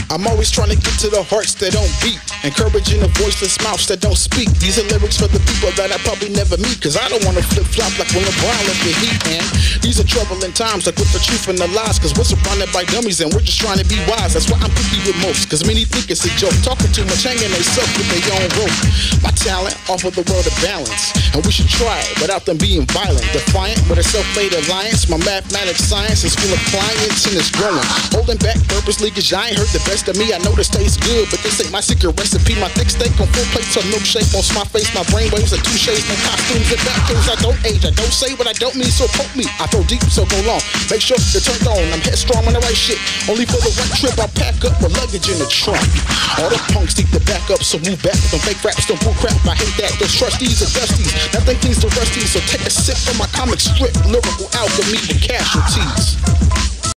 I'm always trying to get to the hearts that don't beat, encouraging the voiceless mouths that don't speak. These are lyrics for the people that I probably never meet, cause I don't wanna flip-flop like when LeBron left the Heat, man. These are troubling times, like with the truth and the lies, cause we're surrounded by dummies and we're just trying to be wise. That's why I'm picky with most, cause many think it's a joke, talking too much, hanging themselves with their own rope. My talent offer the world a balance, and we should try it without them being violent. Defiant with a self-made alliance, my mathematics science is full of clients and it's growing. Holding back purposely cause y'all ain't heard the best of me. I know this tastes good, but this ain't my secret recipe. My thick steak on full plates of milkshake on my face. My brain waves are two shades, no costumes and back clothes. I don't age, I don't say what I don't mean, so poke me. I throw deep, so go long. Make sure you're turned on, I'm headstrong on the right shit. Only for the right trip, I pack up with luggage in the trunk. All the punks need to back up, so move back. Don't fake raps, don't bull crap, I hate that. Those trustees are dusties, nothing cleans the rusties. So take a sip from my comic strip, lyrical alchemy with casualties.